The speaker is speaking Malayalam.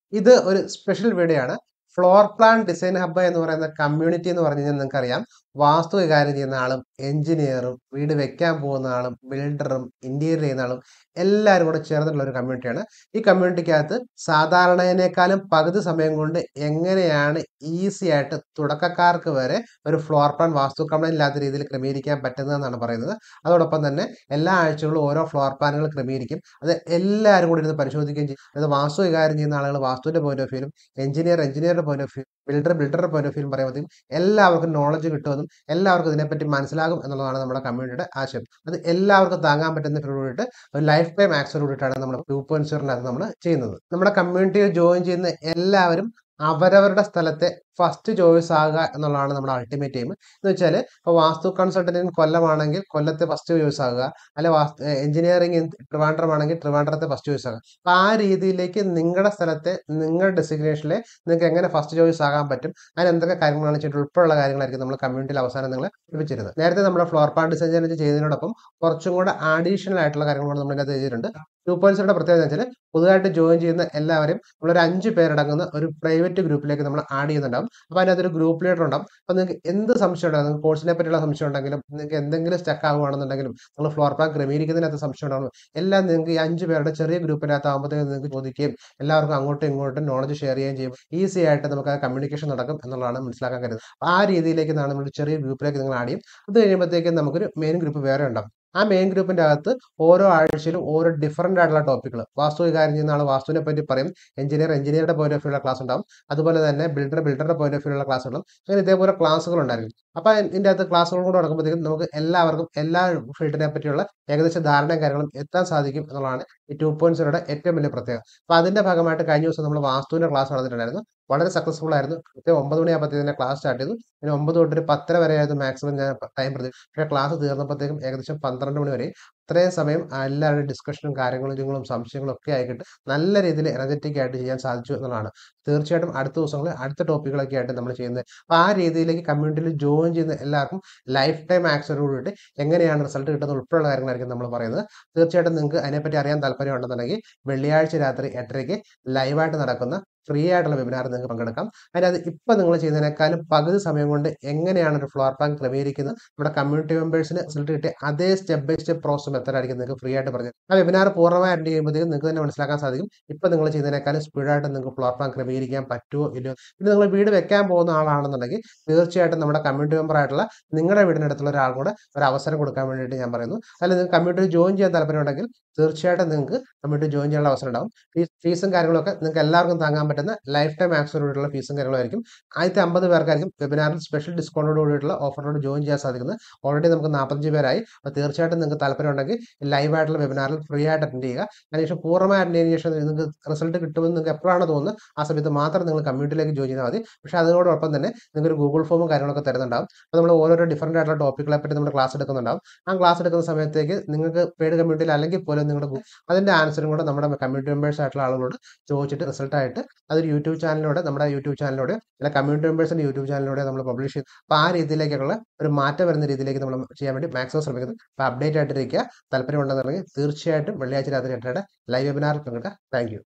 ഇത് ഒരു സ്പെഷ്യൽ വീഡിയോ ആണ്. ഫ്ലോർ പ്ലാൻ ഡിസൈൻ ഹബ്ബ് എന്ന് പറയുന്ന കമ്മ്യൂണിറ്റി എന്ന് പറഞ്ഞു കഴിഞ്ഞാൽ നിങ്ങൾക്കറിയാം, വാസ്തു കൈകാര്യം ചെയ്യുന്ന ആളും എഞ്ചിനീയറും വീട് വെക്കാൻ പോകുന്ന ആളും ബിൽഡറും ഇന്റീരിയർ ചെയ്യുന്ന ആളും എല്ലാവരും കൂടെ ചേർന്നിട്ടുള്ള ഒരു കമ്മ്യൂണിറ്റിയാണ്. ഈ കമ്മ്യൂണിറ്റിക്കകത്ത് സാധാരണേനേക്കാളും പകുതി സമയം കൊണ്ട് എങ്ങനെയാണ് ഈസി ആയിട്ട് തുടക്കക്കാർക്ക് വരെ ഒരു ഫ്ലോർ പ്ലാൻ വാസ്തു കംപ്ലൈന്റ് ഇല്ലാത്ത രീതിയിൽ ക്രമീകരിക്കാൻ പറ്റുന്നതെന്നാണ് പറയുന്നത്. അതോടൊപ്പം തന്നെ എല്ലാ ആഴ്ചകളിലും ഓരോ ഫ്ലോർ പ്ലാനുകൾ ക്രമീകരിക്കും. അത് എല്ലാവരും കൂടി ഇരുന്ന് പരിശോധിക്കുകയും ചെയ്യും. അതായത് വാസ്തു കൈകാര്യം ചെയ്യുന്ന ആളുകൾ വാസ്തുവിന്റെ പോയിന്റ് ഓഫ് വ്യൂലും എഞ്ചിനീയറുടെ പോയിന്റ് ഓഫ് വ്യൂ, ബിൽഡറുടെ പോയിന്റ് ഓഫ് വ്യൂലും പറയുമ്പോഴത്തേക്കും എല്ലാവർക്കും നോളജ് കിട്ടുമെന്നും എല്ലാവർക്കും ഇതിനെപ്പറ്റി മനസ്സിലാകും എന്നുള്ളതാണ് നമ്മുടെ കമ്മ്യൂണിറ്റിയുടെ ആശയം. അത് എല്ലാവർക്കും താങ്ങാൻ പറ്റുന്ന കൂടിയിട്ട് ഒരു ലൈഫ് ടൈം ആക്സസ് കൂടിയിട്ടാണ് നമ്മൾ 2.0 നമ്മൾ ചെയ്യുന്നത്. നമ്മുടെ കമ്മ്യൂണിറ്റിയിൽ ജോയിൻ ചെയ്യുന്ന എല്ലാവരും അവരവരുടെ സ്ഥലത്തെ ഫസ്റ്റ് ചോയ്സ് ആകുക എന്നുള്ളതാണ് നമ്മുടെ അൾട്ടിമേറ്റ് എയിം. എന്ന് വെച്ചാൽ ഇപ്പോൾ വാസ്തു കൺസൾട്ടന്റിന് കൊല്ലമാണെങ്കിൽ കൊല്ലത്തെ ഫസ്റ്റ് ചോയ്സ് ആകുക, അല്ലെ എഞ്ചിനീയറിംഗ് ട്രിവാൻഡ്രം ആണെങ്കിൽ ട്രിവാൻഡ്രത്തെ ഫസ്റ്റ് ചോയ്സ് ആകുക. അപ്പൊ ആ രീതിയിലേക്ക് നിങ്ങളുടെ സ്ഥലത്തെ നിങ്ങളുടെ ഡെസിഗ്നേഷനിലെ നിങ്ങൾക്ക് എങ്ങനെ ഫസ്റ്റ് ചോയ്സ് ആകാൻ പറ്റും, അതിന് എന്തൊക്കെ കാര്യങ്ങളാണ് ചെയ്തിട്ട് ഉൾപ്പെടെയുള്ള കാര്യങ്ങളായിരിക്കും നമ്മൾ കമ്മ്യൂണിറ്റിയിൽ അവസാനം നിങ്ങൾ ലഭിച്ചിരുന്നത്. നേരത്തെ നമ്മുടെ ഫ്ലോർ പ്ലാൻ ഡിസൈൻ ചെയ്തതിനോടൊപ്പം കുറച്ചും കൂടെ അഡീഷണൽ ആയിട്ടുള്ള കാര്യങ്ങൾ നമ്മൾ ഇതിനകത്ത് ചെയ്തിട്ടുണ്ട്. 2.0 പ്രത്യേകത വെച്ചാൽ പുതുതായിട്ട് ജോയിൻ ചെയ്യുന്ന എല്ലാവരും നമ്മളൊരു 5 പേരടങ്ങുന്ന ഒരു പ്രൈവറ്റ് ഗ്രൂപ്പിലേക്ക് നമ്മൾ ആഡ് ചെയ്യുന്നുണ്ടാവും. അപ്പൊ അതിനകത്തൊരു ഗ്രൂപ്പ് ലീഡർ ഉണ്ടാവും. അപ്പൊ നിങ്ങൾക്ക് എന്ത് സംശയം ഉണ്ടെങ്കിലും, നിങ്ങൾക്ക് കോഴ്സിനെ പറ്റിയുള്ള സംശയം ഉണ്ടെങ്കിലും, നിങ്ങൾക്ക് എന്തെങ്കിലും സ്റ്റക്ക് ആവുകയാണെന്നുണ്ടെങ്കിലും, നിങ്ങൾ ഫ്ലോർ പ്ലാൻ ക്രമീകരിക്കുന്നതിനകത്ത് സംശയം ഉണ്ടാവും, എല്ലാം നിങ്ങൾക്ക് ഈ 5 പേരുടെ ചെറിയ ഗ്രൂപ്പിനകത്ത് ആകുമ്പോഴത്തേക്കും നിങ്ങൾക്ക് ചോദിക്കുകയും എല്ലാവർക്കും അങ്ങോട്ടും ഇങ്ങോട്ടും നോളജ് ഷെയർ ചെയ്യുകയും ചെയ്യും. ഈസി ആയിട്ട് നമുക്ക് ആ കമ്മ്യൂണിക്കേഷൻ നടക്കും എന്നുള്ളതാണ് മനസ്സിലാക്കാൻ കഴിയുന്നത്. ആ രീതിയിലേക്ക് നമ്മൾ ചെറിയ ഗ്രൂപ്പിലേക്ക് നിങ്ങൾ ആഡ് ചെയ്യും. അത് കഴിയുമ്പോഴത്തേക്കും നമുക്കൊരു മെയിൻ ഗ്രൂപ്പ് വേറെ ഉണ്ടാവും. ആ മെയിൻ ഗ്രൂപ്പിന്റെ അകത്ത് ഓരോ ആഴ്ചയിലും ഓരോ ഡിഫറന്റ് ആയിട്ടുള്ള ടോപ്പിക്കുകൾ, വാസ്തു കൈകാര്യം ചെയ്യുന്ന ആൾ വാസ്തുവിനെ പറ്റി പറയും, എഞ്ചിനീയറുടെ പോയിന്റ് ഓഫ് വ്യൂള്ള ക്ലാസ് ഉണ്ടാവും, അതുപോലെ തന്നെ ബിൽഡറുടെ പോയിന്റ് ഓഫ് വ്യൂള്ള ക്ലാസ് ഉണ്ടാവും. അങ്ങനെ ഇതേപോലെ ക്ലാസ്സുകൾ ഉണ്ടായിരിക്കും. അപ്പൊ ഇതിന്റെ അകത്ത് ക്ലാസ്സുകൾ കൂടെ നടക്കുമ്പോഴത്തേക്കും നമുക്ക് എല്ലാവർക്കും എല്ലാ ഫീൽഡിനെ പറ്റിയുള്ള ഏകദേശം ധാരണയും കാര്യങ്ങളും എത്താൻ സാധിക്കും എന്നുള്ളതാണ് ഈ 2.0യുടെ ഏറ്റവും വലിയ പ്രത്യേകത. അപ്പൊ അതിന്റെ ഭാഗമായിട്ട് കഴിഞ്ഞ ദിവസം നമ്മൾ വാസ്തുവിന്റെ ക്ലാസ് നടന്നിട്ടുണ്ടായിരുന്നു. വളരെ സക്സസ്ഫുൾ ആയിരുന്നു. കൃത്യം 9 മണിയാകുമ്പോഴത്തേക്കും ക്ലാസ് സ്റ്റാർട്ട് ചെയ്തു. പിന്നെ 9 തൊട്ട് 10:30 വരെ ആയിരുന്നു മാക്സിമം ഞാൻ ടൈം പ്രതീക്ഷിച്ചു. പക്ഷേ ക്ലാസ് തീർന്നപ്പോഴത്തേക്കും ഏകദേശം 12 മണി വരെ. ഇത്രയും സമയം എല്ലാവരുടെയും ഡിസ്കഷനും കാര്യങ്ങളും സംശയങ്ങളും ഒക്കെ ആയിട്ട് നല്ല രീതിയിൽ എനർജറ്റിക് ആയിട്ട് ചെയ്യാൻ സാധിച്ചു എന്നുള്ളതാണ്. തീർച്ചയായിട്ടും അടുത്ത ദിവസങ്ങളിൽ അടുത്ത ടോപ്പിക്കുകളൊക്കെ ആയിട്ട് നമ്മൾ ചെയ്യുന്നത്. അപ്പൊ ആ രീതിയിലേക്ക് കമ്മ്യൂണിറ്റിയിൽ ജോയിൻ ചെയ്യുന്ന എല്ലാവർക്കും ലൈഫ് ടൈം ആക്സസ് കൂടിയിട്ട് എങ്ങനെയാണ് റിസൾട്ട് കിട്ടുന്നത് ഉൾപ്പെടെയുള്ള കാര്യങ്ങളായിരിക്കും നമ്മൾ പറയുന്നത്. തീർച്ചയായിട്ടും നിങ്ങൾക്ക് അതിനെപ്പറ്റി അറിയാൻ താല്പര്യം ഉണ്ടെന്നുണ്ടെങ്കിൽ വെള്ളിയാഴ്ച രാത്രി 8:30 ലൈവായിട്ട് നടക്കുന്ന ഫ്രീ ആയിട്ടുള്ള വെബിനാർ നിങ്ങൾക്ക് പങ്കെടുക്കാം. അതിനകത്ത് ഇപ്പം നിങ്ങൾ ചെയ്യുന്നതിനേക്കാളും പകുതി സമയം കൊണ്ട് എങ്ങനെയാണ് ഒരു ഫ്ലോർ പ്ലാൻ ക്രമീകരിക്കുന്നത് നമ്മുടെ കമ്മ്യൂണിറ്റി മെമ്പേഴ്സിന് റിസൾട്ട് കിട്ടിയ അതേ step by step process method ആയിരിക്കും നിങ്ങൾക്ക് ഫ്രീ ആയിട്ട് പറഞ്ഞത്. ആ വെബിനാർ പൂർണ്ണമായി അറ്റൻഡ് ചെയ്യുമ്പോഴത്തേക്കും നിങ്ങൾക്ക് തന്നെ മനസ്സിലാക്കാൻ സാധിക്കും ഇപ്പം നിങ്ങൾ ചെയ്യുന്നതിനേക്കാളും സ്പീഡായിട്ട് നിങ്ങൾക്ക് ഫ്ലോർ പ്ലാൻ ക്രമീകരിക്കാൻ പറ്റുമോ ഇല്ലയോ. പിന്നെ നിങ്ങൾ വീട് വെക്കാൻ പോകുന്ന ആളാണെന്നുണ്ടെങ്കിൽ തീർച്ചയായിട്ടും നമ്മുടെ കമ്മ്യൂണിറ്റി മെമ്പർ ആയിട്ടുള്ള നിങ്ങളുടെ വീടിനടുത്തുള്ള ഒരാൾ കൂടെ ഒരു അവസരം കൊടുക്കാൻ വേണ്ടിയിട്ട് ഞാൻ പറയുന്നു. അല്ലെങ്കിൽ നിങ്ങൾക്ക് കമ്മ്യൂണിറ്റി ജോയിൻ ചെയ്യാൻ താല്പര്യം ഉണ്ടെങ്കിൽ തീർച്ചയായിട്ടും നിങ്ങൾക്ക് കമ്മ്യൂണിറ്റി ജോയിൻ ചെയ്യാനുള്ള അവസരം ഉണ്ടാവും. ഫീസും കാര്യങ്ങളൊക്കെ നിങ്ങൾക്ക് എല്ലാവർക്കും താങ്ങാൻ പറ്റുന്ന ലൈഫ് ടൈം ആക്സസോറിയോടുള്ള ഫീസും കാര്യങ്ങളായിരിക്കും. ആദ്യത്തെ 50 പേർക്കായിരിക്കും വെബിനാറിൽ സ്പെഷ്യൽ ഡിസ്കൗണ്ടോട് കൂടിയിട്ടുള്ള ഓഫറിനോട് ജോയിൻ ചെയ്യാൻ സാധിക്കുന്നത്. ഓൾറെഡി നമുക്ക് 45 പേരായി. അപ്പോൾ തീർച്ചയായിട്ടും നിങ്ങൾക്ക് താല്പര്യം ഉണ്ടെങ്കിൽ ലൈവ് ആയിട്ടുള്ള വെബിനാറിൽ ഫ്രീ ആയിട്ട് അറ്റൻഡ് ചെയ്യുക. അതിനുശേഷം പൂർണ്ണമായി അറ്റൻഡ് ചെയ്തതിനു ശേഷം നിങ്ങൾക്ക് റിസൾട്ട് കിട്ടുമെന്ന് നിങ്ങൾക്ക് എപ്പോഴാണ് തോന്നുന്നത് ആ സമയത്ത് മാത്രം നിങ്ങൾ കമ്മ്യൂണിറ്റിയിലേക്ക് ജോയിൻ ചെയ്താൽ മതി. പക്ഷേ അതിനോടൊപ്പം തന്നെ നിങ്ങൾക്ക് ഒരു ഗൂഗിൾ ഫോമും കാര്യങ്ങളൊക്കെ തരുന്നുണ്ടാവും. അപ്പോൾ നമ്മൾ ഓരോരോ ഡിഫറൻ്റ് ആയിട്ടുള്ള ടോപ്പിക്കുകളെ പറ്റി നമ്മൾ ക്ലാസ് എടുക്കുന്നുണ്ടാവും. ആ ക്ലാസ് എടുക്കുന്ന സമയത്തേക്ക് നിങ്ങൾക്ക് പെയ്ഡ് കമ്മ്യൂണിറ്റിയിൽ അല്ലെങ്കിൽ പോലും നിങ്ങളുടെ അതിന്റെ ആൻസറും കൂടെ നമ്മുടെ കമ്മ്യൂണിറ്റി മെമ്പേഴ്സ് ആയിട്ടുള്ള ആളുകളോട് ചോദിച്ചിട്ട് റിസൾട്ട് ആയിട്ട് അതൊരു യൂട്യൂബ് ചാനലിലൂടെ നമ്മുടെ യൂട്യൂബ് ചാനലിലൂടെ അല്ല കമ്മ്യൂണിറ്റി മെമ്പേഴ്സിന്റെ യൂട്യൂബ് ചാനലിലൂടെ നമ്മൾ പബ്ലിഷ് ചെയ്യും. അപ്പോൾ ആ രീതിയിലേക്കുള്ള ഒരു മാറ്റം വരുന്ന രീതിയിലേക്ക് നമ്മൾ ചെയ്യാൻ വേണ്ടി മാക്സിമം ശ്രമിക്കുന്നത്. അപ്പോൾ അപ്ഡേറ്റ് ആയിട്ടിരിക്കുക. താല്പര്യം ഉണ്ടെന്നുണ്ടെങ്കിൽ തീർച്ചയായിട്ടും വെള്ളിയാഴ്ച രാത്രി 8:30 ലൈവ് വെബിനാറിൽ പങ്കെടുക്കുക. Thank U.